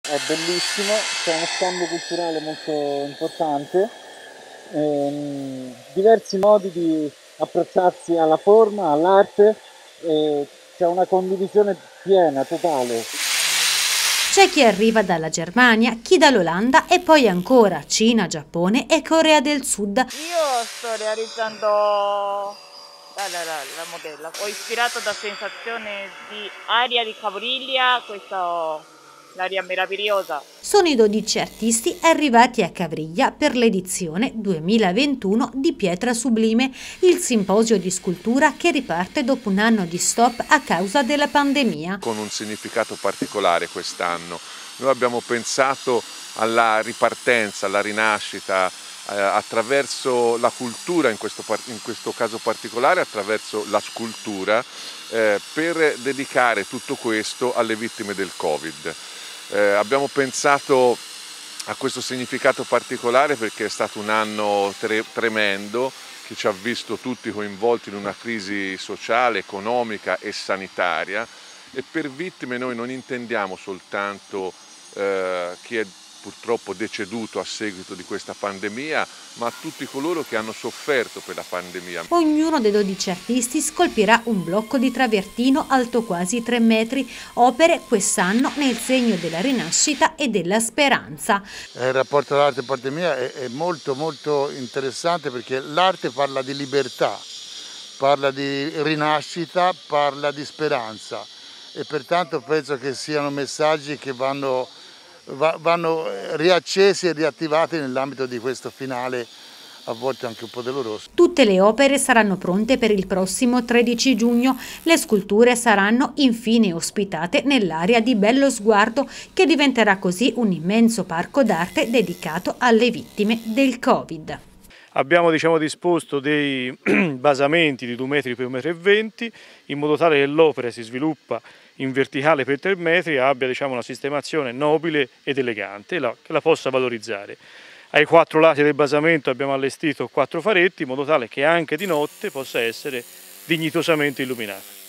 È bellissimo, c'è uno scambio culturale molto importante, diversi modi di approcciarsi alla forma, all'arte, c'è una condivisione piena, totale. C'è chi arriva dalla Germania, chi dall'Olanda e poi ancora Cina, Giappone e Corea del Sud. Io sto realizzando la modella. Ho ispirato da sensazione di aria di Cabriglia, l'aria meravigliosa. Sono i 12 artisti arrivati a Cavriglia per l'edizione 2021 di Pietra Sublime, il simposio di scultura che riparte dopo un anno di stop a causa della pandemia. Con un significato particolare quest'anno. Noi abbiamo pensato alla ripartenza, alla rinascita, attraverso la cultura, in questo caso particolare attraverso la scultura, per dedicare tutto questo alle vittime del Covid. Abbiamo pensato a questo significato particolare perché è stato un anno tremendo che ci ha visto tutti coinvolti in una crisi sociale, economica e sanitaria, e per vittime noi non intendiamo soltanto chi è purtroppo deceduto a seguito di questa pandemia, ma tutti coloro che hanno sofferto per la pandemia. Ognuno dei 12 artisti scolpirà un blocco di travertino alto quasi 3 metri, opere quest'anno nel segno della rinascita e della speranza. Il rapporto all'arte e pandemia è molto interessante perché l'arte parla di libertà, parla di rinascita, parla di speranza e pertanto penso che siano messaggi che vanno riaccesi e riattivati nell'ambito di questo finale, a volte anche un po' doloroso. Tutte le opere saranno pronte per il prossimo 13 giugno. Le sculture saranno infine ospitate nell'area di Bello Sguardo, che diventerà così un immenso parco d'arte dedicato alle vittime del Covid. Abbiamo disposto dei basamenti di 2 metri per 1,20 m in modo tale che l'opera si sviluppa in verticale per 3 metri e abbia una sistemazione nobile ed elegante che la possa valorizzare. Ai 4 lati del basamento abbiamo allestito 4 faretti in modo tale che anche di notte possa essere dignitosamente illuminata.